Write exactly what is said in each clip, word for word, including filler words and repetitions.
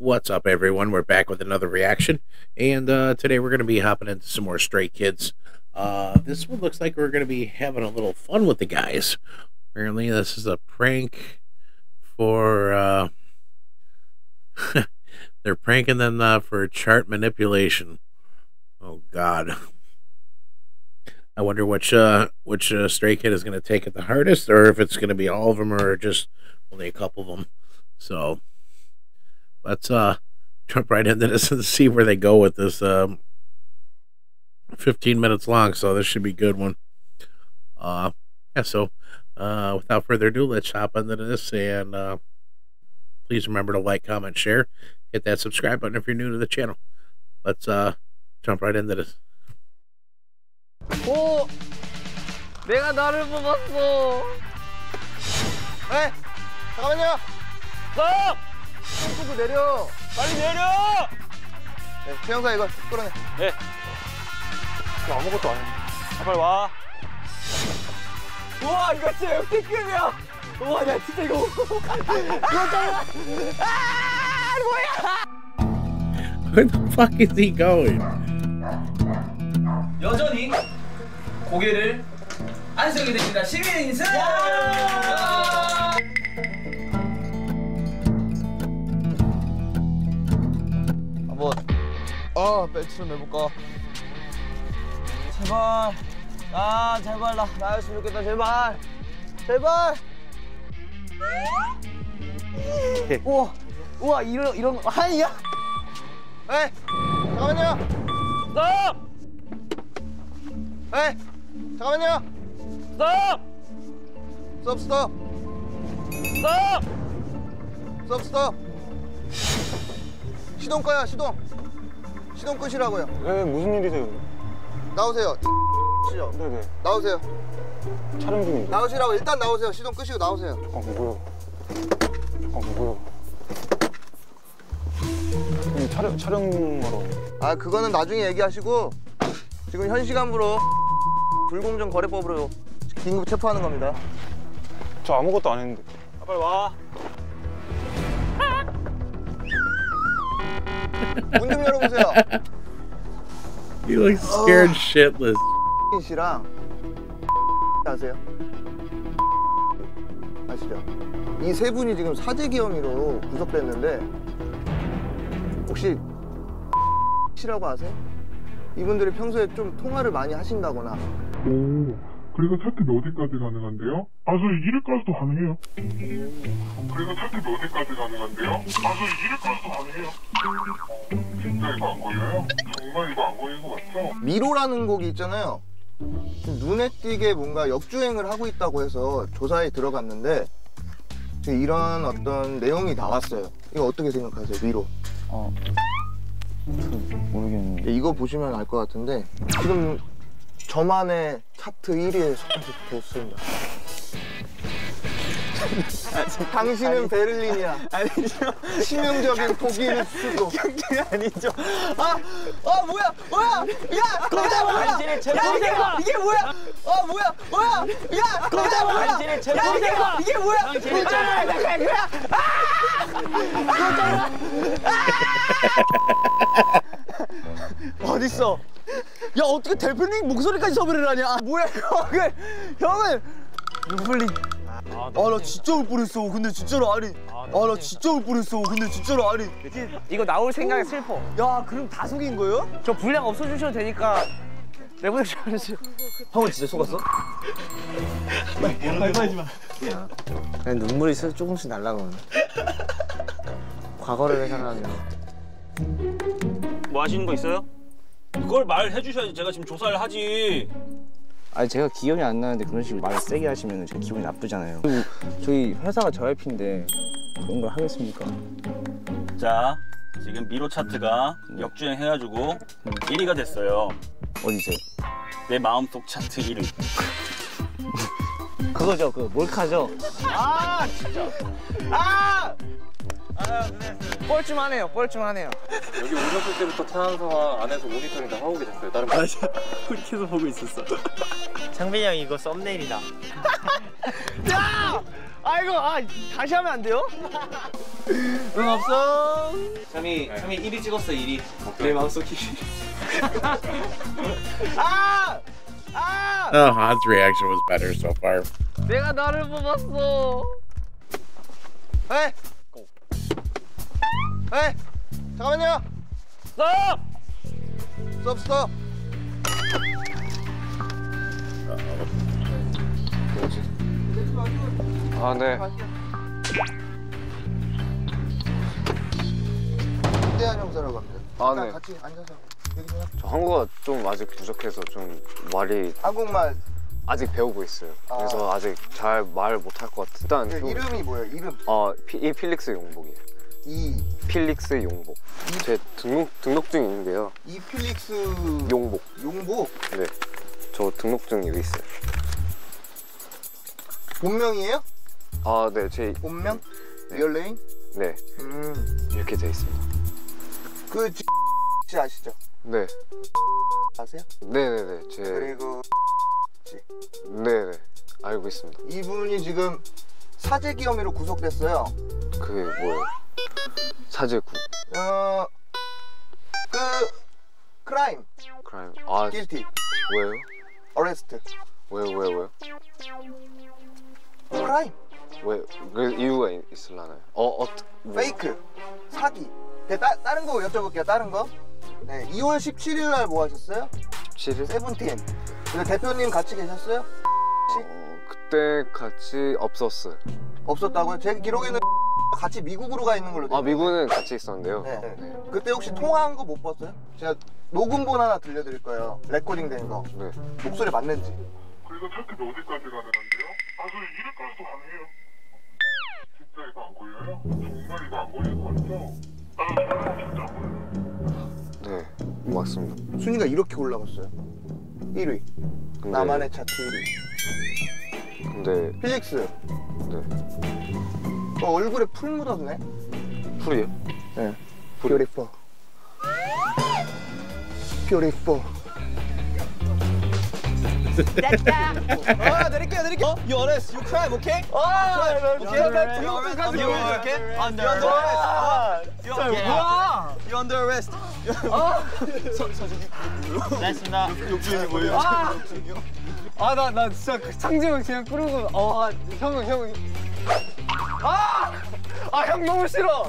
What's up, everyone? We're back with another reaction, and uh, today we're going to be hopping into some more Stray Kids. Uh, this one looks like we're going to be having a little fun with the guys. Apparently, this is a prank for... Uh, they're pranking them uh, for chart manipulation. Oh, God. I wonder which uh, which uh, Stray Kid is going to take it the hardest, or if it's going to be all of them, or just only a couple of them. So... let's uh jump right into this and see where they go with this. Um, fifteen minutes long, so this should be a good one. Uh, yeah, so uh, without further ado, let's hop into this. And uh, please remember to like, comment, share. Hit that subscribe button if you're new to the channel. Let's uh, jump right into this. 오! 내가 나를 뽑았어! 네! 잠깐만요! 스톱! 손 내려! 빨리 내려! 네, 최영사 이거 끌어내. 네. 나 아무것도 안 해. 아, 빨리 와. 우와, 이거 진짜 역대급이야! 우와, 나 진짜 이거. 이거 짱이야! 아, 뭐야! Where the fuck is he going? 여전히 고개를 안 숙이게 됩니다. 시민 인사! 한번 아 벨트 좀 해볼까? 제발. 아, 제발 나 나였으면 좋겠다. 제발. 제발. 우와. 우와, 이런 이런 거 아니야? 네! 잠깐만요! 스톱! 네! 잠깐만요! 스톱! 스톱 스톱! 스톱! 스톱 스톱! 시동 꺼요 시동! 시동 끄시라고요. 네, 무슨 일이세요? 나오세요. 시죠? 네네. 나오세요. 촬영 중인데. 나오시라고. 일단 나오세요. 시동 끄시고 나오세요. 아, 뭐고요? 아, 뭐고요? 이 촬영, 촬영하러. 아 그거는 나중에 얘기하시고 지금 현 시간부로 불공정 거래법으로 긴급 체포하는 겁니다. 저 아무것도 안 했는데. 아, 빨리 와. 문 좀 열어보세요. He looks scared shitless. 씨랑 아세요? 아시죠? 이 세 분이 지금 사재기 혐의로 구속됐는데 혹시 씨라고 아세요? 이분들이 평소에 좀 통화를 많이 하신다거나. 오, 그리고 차트 몇 회까지 가능한데요? 아, 저 일 회까지도 가능해요. 그리고 차트 몇 회까지 가능한데요? 아, 저 일 회까지도 가능해요. 진짜 이거 안 걸려요? 정말 이거 안 걸리는 거 맞죠? 미로라는 곡이 있잖아요. 눈에 띄게 뭔가 역주행을 하고 있다고 해서 조사에 들어갔는데 지금 이런 어떤 내용이 나왔어요. 이거 어떻게 생각하세요, 미로? 어. 모르겠는데. 이거 보시면 알 것 같은데 지금 저만의 차트 일 위에 속했습니다. 당신은 아니, 베를린이야. 아니죠. 치명적인 독일 수도. 그게 아니죠. 아, 아 뭐야, 뭐야? 야, 거기다 뭐야? 야, 이게, 이게 뭐야? 아 뭐야, 뭐야? 야, 거기다 뭐야? 야, 이게, 이게 뭐야? 아, 나 뭐야? 아! 어딨어? 야, 어떻게 대표님 목소리까지 섭외를 하냐? 아, 뭐야, 형은, 형은 눈물리. 아, 나 진짜 울 뻔했어. 근데 진짜로 아니. 아, 나 진짜 울 뻔했어. 근데 진짜로 아니. 이거 나올 생각에 슬퍼. 야, 그럼 다 속인 거예요? 저 분량 없어주셔도 되니까 내보내주세요 형은 진짜 속았어? 말하지 마. 그냥 눈물이 조금씩 날라가네. 과거를 생각하면. 뭐 하시는 거 있어요? 그걸 말해 주셔야지. 제가 지금 조사를 하지. 아니 제가 기억이 안 나는데 그런 식으로 말을 세게 하시면 제 기분이 나쁘잖아요. 그리고 저희 회사가 저알피인데 그런 걸 하겠습니까? 자, 지금 미로 차트가 네. 역주행 해가지고 일 위가 됐어요. 어디세요? 내 마음속 차트 일 위. 그거죠, 그 몰카죠. 아 진짜. 아. 아 뻘쭘하네요. 뻘쭘하네요. 여기 오셨을 때부터 탄환서와 안에서 모니터링 다 하고 계셨어요. 다른 거. 맞아. 홀켜서 보고 있었어. 장빈이 형 이거 썸네일이다. 야! 아이고, 아 다시 하면 안 돼요? 응 없어. 자, 상민이 상민 일 위 찍었어 일 위. 내 마음속 일 위. 아! 아! Oh, Han's reaction was better so far. 내가 나를 뽑았어. 에! 에! 잠깐만요. 스톱! 스톱 스톱. 아, 네. 김대한 형사라고 합니다. 아, 잠깐 네. 같이 앉아서 얘기 좀 할게요. 저 한국어가 좀 아직 부족해서 좀 말이 한국말 아직 배우고 있어요. 아. 그래서 아직 잘 말 못할 것 같아. 일단 그 좀- 이름이 뭐예요? 이름? 어, 피, 이 필릭스 용복이에요. 이 필릭스 용복. 제 등록 등록증이 있는데요. 이 필릭스 용복. 용복 네. 저 등록증이 여기 있어요. 본명이에요? 아, 네. 제 본명? 리얼네임? 네. 음. 이렇게 돼 있습니다. 그 X 아시죠? 네. 아세요? 네, 네, 네. 제 그리고 네, 네. 알고 있습니다. 이분이 지금 사재기 혐의로 구속됐어요. 그게 뭐예요? 사제구. 어, 그 크라임, 크라임. 아, 길티, 왜요? 어레스트, 왜요, 왜요, 왜요? 크라임, 왜? 그 이유가 있, 있을라나요? 어, 어, 뭐. 페이크, 사기. 그 따, 다른 거 여쭤볼게요. 다른 거. 네, 이월 십칠일 날 뭐 하셨어요? 칠 일? 세븐틴. 근데 대표님 같이 계셨어요? 어, 그때 같이 없었어요. 없었다고요? 제 기록에는 같이 미국으로 가 있는 걸로 돼요. 아, 미국은 같이 있었는데요. 네. 네. 그때 혹시 통화한 거 못 봤어요? 제가 녹음본 하나 들려드릴 거예요. 레코딩 된 거. 네. 목소리 맞는지. 그리고 차트 어디까지 가능한데요? 아, 저 이일까지도 가능해요. 진짜 이거 안 걸려요? 정말 이거 안 걸릴 것 같죠? 아, 저는 진짜 안 걸려요. 네, 맞습니다. 순위가 이렇게 올라갔어요. 일 위. 근데, 나만의 차트 일 위. 근데, 필릭스. 네. 어, 얼굴에 풀 묻었네. 풀이요? 네. 뷰티풀. 뷰티풀. 아, 내릴게요, 내릴게요. 어? You arrest, you crime, okay? 아, 오케이. You under arrest, okay? Under arrest. You under arrest. You under arrest. 아, 서, 서준이. 됐습니다. 욕주인이 뭐예요? 아, 아, 나, 나 진짜 그 상징을 그냥 꾸르고, 어, 아, 형은, 형은. 아! 아, 형 너무 싫어!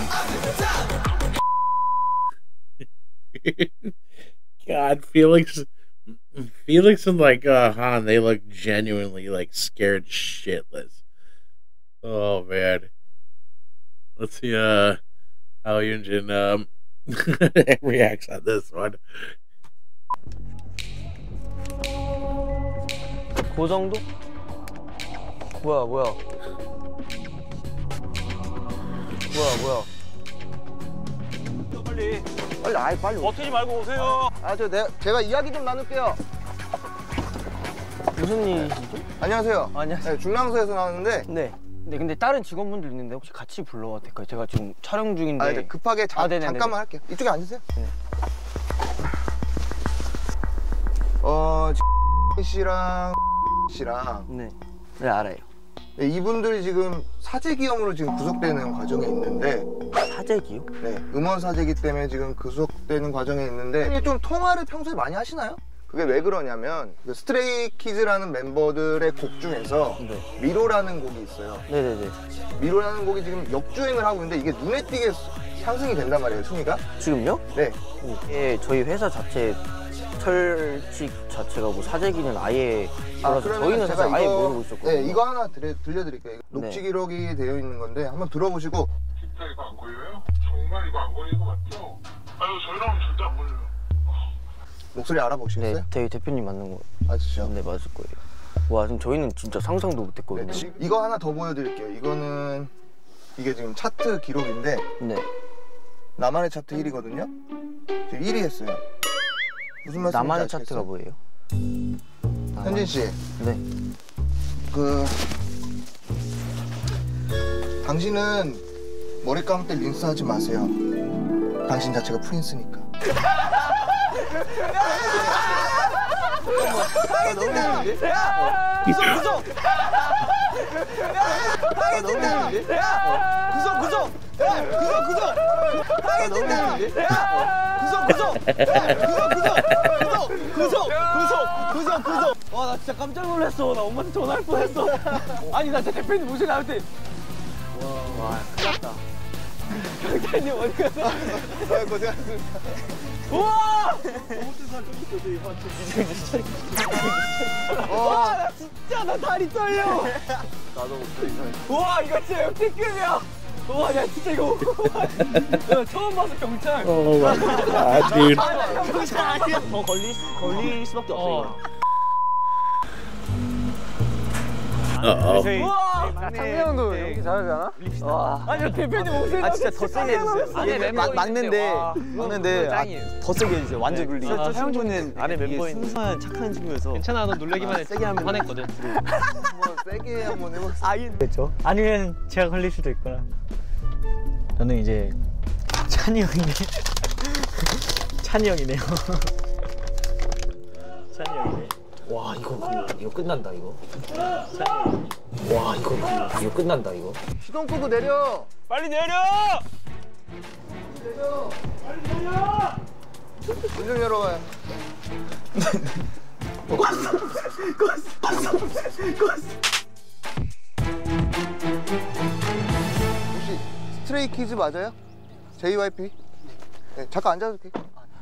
God, Felix, Felix and like uh, Han, they look genuinely like scared shitless. Oh man, let's see uh how Yunjin um reacts on this one. 그 정도? 뭐야, 뭐야. 뭐야, 뭐야. 빨리 빨리, 아이, 빨리. 버티지 말고 오세요. 아, 저, 내, 제가 이야기 좀 나눌게요. 무슨 일이시죠? 안녕하세요. 안녕하세요. 네, 중랑서에서 나왔는데. 네. 네, 근데 다른 직원분들 있는데 혹시 같이 불러와도 될까요? 제가 지금 촬영 중인데. 아, 네, 급하게 자, 아, 네네네네. 잠깐만 할게요. 이쪽에 앉으세요. 네. 어, 씨랑 씨랑 네. 네, 알아요. 네, 이분들이 지금 사재기 혐의로 지금 구속되는 과정에 있는데, 사재기요? 네, 음원 사재기 때문에 지금 구속되는 과정에 있는데, 좀 통화를 평소에 많이 하시나요? 그게 왜 그러냐면 그 스트레이키즈라는 멤버들의 곡 중에서 네. 미로라는 곡이 있어요. 네네네. 미로라는 곡이 지금 역주행을 하고 있는데 이게 눈에 띄게 상승이 된단 말이에요, 순위가. 지금요? 네. 예, 저희 회사 자체 철칙 자체가 뭐 사재기는 아예 아, 그래서 그러면 저희는 제가 사실 아예 이거- 모르고 있었거든요. 네, 이거 하나 들려, 들려드릴게요. 네. 녹취 기록이 되어 있는 건데 한번 들어보시고. 진짜 이거 안 걸려요? 정말 이거 안 걸릴 것 같죠? 아유, 저희랑은 절대 안 걸려요. 목소리 알아보시겠어요? 네, 대 대표님 맞는 거. 맞으시죠? 네, 맞을 거예요. 와, 지금 저희는 진짜 상상도 못 네, 했거든요. 지- 이거 하나 더 보여드릴게요. 이거는 이게 지금 차트 기록인데 네. 나만의 차트 일 위거든요. 지금 일 위 했어요. 무슨 말씀인지 나만의 아시겠어요? 차트가 뭐예요? 현진 씨, 네. 그 당신은 머리 감을 때 린스 하지 마세요. 당신 자체가 프린스니까. 무서워, 무서워. 하겠습니다. 야, 구속 구속. 야, 구속 구속. 하겠습니다. 야, 구속 구속. 야, 구속 구속. 구속 구속 구속 구속 구속. 와, 나 진짜 깜짝 놀랐어. 나 엄마한테 전화할 뻔했어. 아니, 나 진짜 대표님 모시고 나올 때. 와, 와, 큰일 났다. 경찰님 어디 갔어? 아, 고생하셨습니다. 우와! 와, 나 진짜 나 다리 떨려. 나도 우와, 이거 진짜 역대급이야. 우와, 야 진짜 이거 야, 처음 봐서 경찰. Oh my god, dude. 경찰 아니야. 더 걸릴 걸릴 수밖에 없어 이거. Uh-oh. 우와! 창민 형도 연기 잘하지 않아? 와. 아니 대표님 목소리 아 진짜 더 세게 해주세요. 아니 막, 막는데 막는데 아, 더 세게 해주세요. 완전 룰리. 사용조는 안에 멤버인 순수한 착한 친구여서 괜찮아 너 놀래기만 해. 세게 하면 화냈거든. 한번 세게 한번 해봅시다. 아예 그렇죠. 아니면 제가 걸릴 수도 있구나. 저는 이제 찬이 형이네. 찬이 형이네요. 찬이 형이네. 와 이거 이거 끝난다 이거. 와 이거 이거 끝난다 이거. 시동 끄고 내려. 빨리 내려! 내려. 빨리 내려. 문 좀 열어봐요. 껐어. 껐어. 껐어. 혹시 스트레이키즈 맞아요? 제이와이피? 네, 잠깐 앉아도 돼.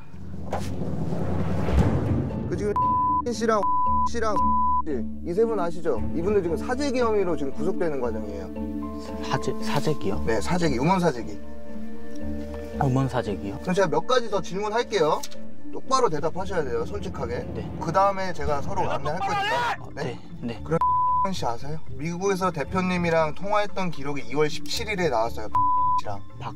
그 지금 씨랑 씨랑 이 세 분 아시죠? 이분들 지금 사재기 혐의로 지금 구속되는 과정이에요. 사재 사재기요? 네, 사재기, 음원 사재기. 음원 사재기요? 그럼 제가 몇 가지 더 질문할게요. 똑바로 대답하셔야 돼요, 솔직하게. 네. 그 다음에 제가 서로 안내할 거니까. 네? 네. 네. 그럼 씨 아세요? 미국에서 대표님이랑 통화했던 기록이 이월 십칠일에 나왔어요. 씨랑. 박.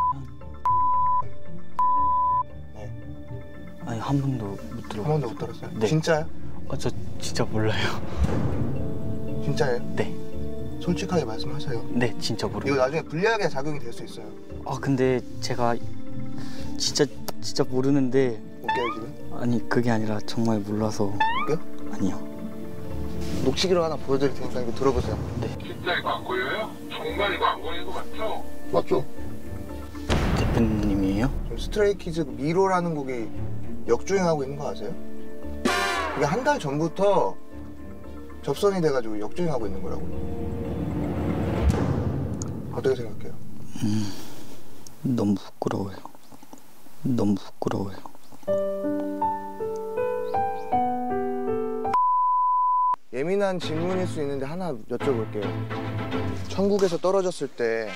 네. 아니 한 번도 못 들어. 한 번도 못 들었어요? 네. 진짜요? 어, 저 진짜 몰라요. 진짜예요? 네. 솔직하게 말씀하세요. 네, 진짜 이거 모르요. 나중에 불리하게 작용이 될 수 있어요. 아 근데 제가 진짜 진짜 모르는데. 웃겨요 지금? 아니 그게 아니라 정말 몰라서. 웃겨? 아니요. 녹취기로 하나 보여드릴 테니까 이거 들어보세요. 네. 진짜 이거 안 걸려요? 정말 이거 안 걸리는 거 맞죠? 맞죠? 대표님이에요? 지금 스트레이키즈 미로라는 곡이 역주행하고 있는 거 아세요? 이게 한 달 전부터 접선이 돼가지고 역주행하고 있는 거라고. 어떻게 생각해요? 음, 너무 부끄러워요. 너무 부끄러워요. 예민한 질문일 수 있는데 하나 여쭤볼게요. 천국에서 떨어졌을 때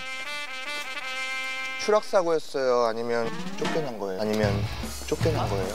추락사고였어요? 아니면 쫓겨난 거예요? 아니면 쫓겨난 거예요?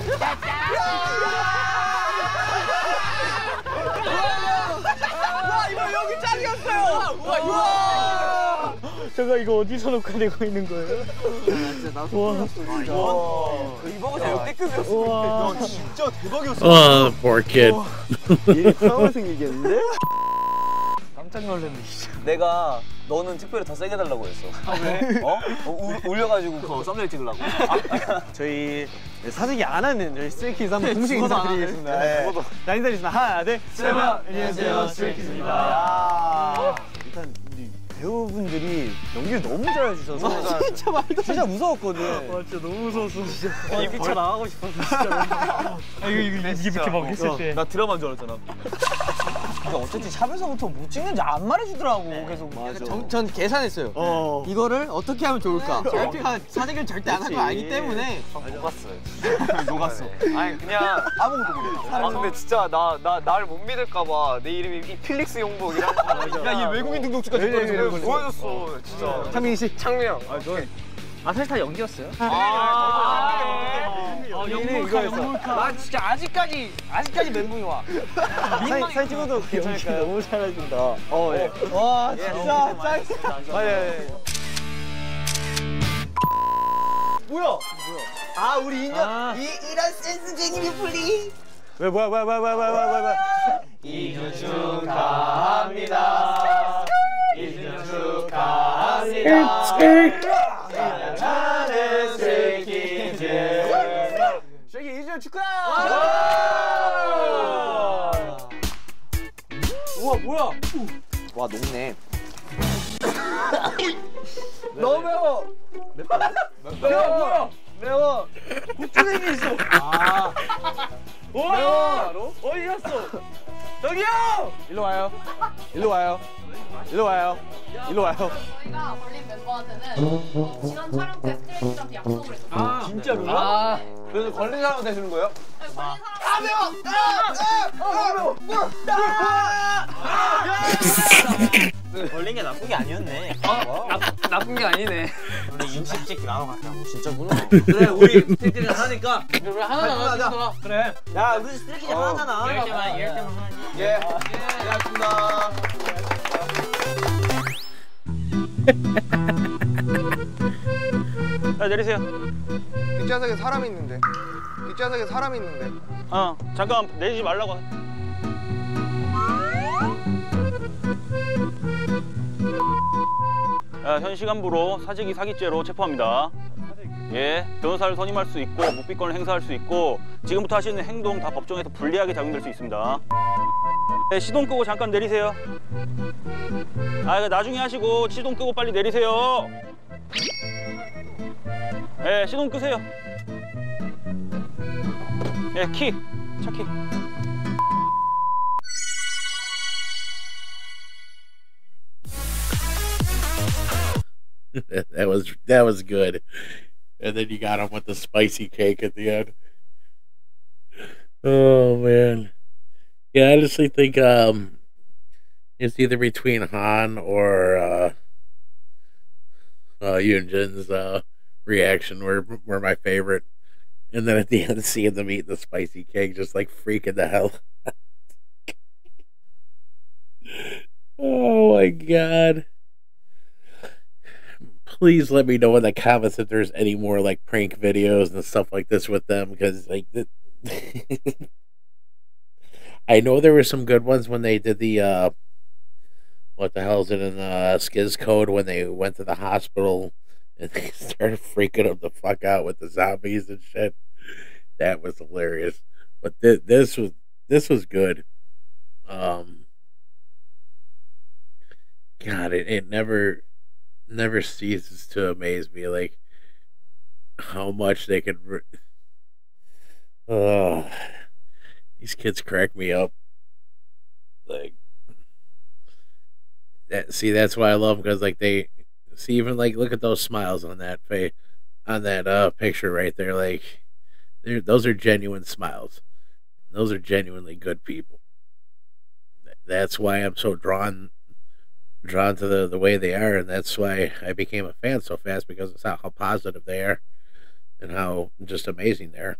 와 이거 여기 짱이었어요. 와 이거. 제가 이거 어디서 녹화되고 있는 거예요? 진짜 나도 몰랐어 진짜. 이번 거 역대급이었어. 와 진짜 대박이었어. Oh, poor kid. 일이 처음 생기겠는데? 깜짝 놀랐네 진짜. 내가 너는 특별히 더 세게 달라고 했어. 아 왜? 어? 어 우, 울려가지고 그 썸네일 찍으려고. 저희 사재기 안 하는 저희 스트레이키즈 한번 공식 인사드리겠습니다. 네. 자 인사드리겠습니다. 하나 둘 셋. 안녕하세요, 스트레이키즈입니다. 일단 우리 배우분들이 연기를 너무 잘해주셔서 진짜 말도 진짜 무서웠거든. 와 진짜 너무 무서웠어 진짜. 이 픽처 나가고 싶었어 진짜. 아 이거 이거 이게 이렇게 막 했을 때. 나 드라마인 줄 알았잖아. 근데 어쨌든 샵에서부터 뭐 찍는지 안 말해주더라고. 계속. 맞아. 전, 전 계산했어요. 어. 이거를 어떻게 하면 좋을까? 제가 사재기를 절대 안 할 거 알기 때문에 녹았어요. 녹았어. 아니 그냥 아무것도 모르겠어. 아 근데 진짜 나 나 날 못 믿을까봐 내 이름이 이 필릭스 용복이랑 야이 외국인 등록증까지 보여줬어. 보여줬어 진짜. 창민 씨. 창민 형. 아 사실 다 연기였어요. 아, 영물카 영물카. 나 진짜 아직까지 아직까지 멘붕이 와. 사진 사진 찍어도 괜찮을까요? 너무 잘해준다. 어 예. 와 진짜 짱이다. 아 예. 뭐야? 아 우리 인연 이 이런 센스쟁이 뮤플리. 왜 뭐야 뭐야 뭐야 뭐야 뭐야 뭐야 뭐야. 이주 축하합니다. 이주 축하합니다. 사랑하는 스트레이키즈. 스트레이키즈 이주 축하! 우와 뭐야? 와 와 녹네. 너무 매워. 매워? 매워. 매워. 고추냉이 있어. 아. 와. 어디 갔어? 저기요. 일로 와요. 일로 와요. 일로 와요. 일로 와요. 저희가 걸린 멤버한테는 지난 촬영 때 스트레이트한테 약속을 했어요. 아 진짜로요? 아. 그래서 걸린 사람은 되시는 거예요? 걸린 사람. 아 매워. 아 매워. 걸린 게 나쁜 게 아니었네. 어? 나, 나쁜 게 아니네. 우리 인식찍 나눠 갔다고. 진짜구나. 그래 우리 스트레이트 하니까. 우리 하나 나가자. 그래. 야 우리 스트레이트 어. 하나잖아. 열 개만 열 개만 하지. 예. 예. 알겠습니다. 자 내리세요. 뒷좌석에 사람 있는데. 뒷좌석에 사람 있는데. 어 잠깐 내리지 말라고. 자, 현 시간부로 사직이 사기죄로 체포합니다. 예, 변호사를 선임할 수 있고 묵비권을 행사할 수 있고 지금부터 하시는 행동 다 법정에서 불리하게 작용될 수 있습니다. 네, 시동 끄고 잠깐 내리세요. 아, 이거 나중에 하시고 시동 끄고 빨리 내리세요. 네, 시동 끄세요. 예, 키, 차 키. that was that was good. And then you got him with the spicy cake at the end. Oh man, yeah. I honestly think um, it's either between Han or uh, uh, Yunjin's uh reaction were were my favorite. And then at the end, seeing them eat the spicy cake, just like freaking the hell. Oh my god. Please let me know in the comments if there's any more like prank videos and stuff like this with them, because like the I know there were some good ones when they did the uh what the hell is it in uh Skiz Code when they went to the hospital and they started freaking them the fuck out with the zombies and shit. That was hilarious. But th this was this was good. Um God, it, it never never ceases to amaze me, like how much they could. Re oh, these kids crack me up. Like that. See, that's why I love them, because like they see, even like look at those smiles on that face, on that uh picture right there. Like, they're, those are genuine smiles. Those are genuinely good people. That's why I'm so drawn. drawn to the, the way they are, and that's why I became a fan so fast, because it's how, how positive they are and how just amazing they are.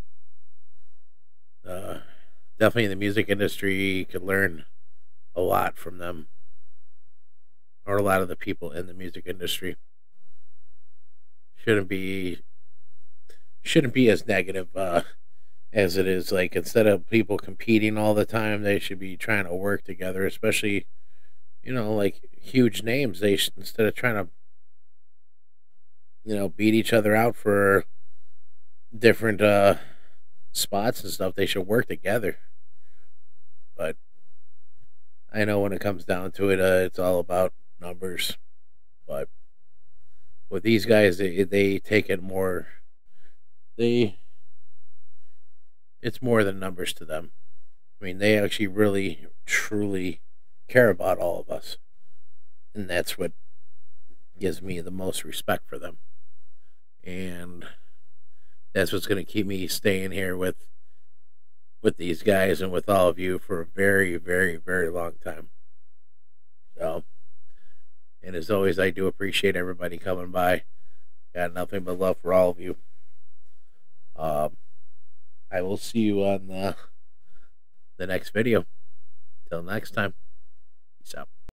Uh, definitely in the music industry, you could learn a lot from them, or a lot of the people in the music industry. Shouldn't be shouldn't be as negative uh, as it is. Like, instead of people competing all the time, they should be trying to work together, especially, you know, like huge names. They should, instead of trying to, you know, beat each other out for different uh, spots and stuff, they should work together. But I know when it comes down to it, uh, it's all about numbers. But with these guys, they, they take it more, they, it's more than numbers to them. I mean, they actually really, truly care about all of us, and that's what gives me the most respect for them, and that's what's going to keep me staying here with with these guys and with all of you for a very, very, very long time. So, and as always, I do appreciate everybody coming by. Got nothing but love for all of you. Um, I will see you on the the next video. Till next time. Peace out.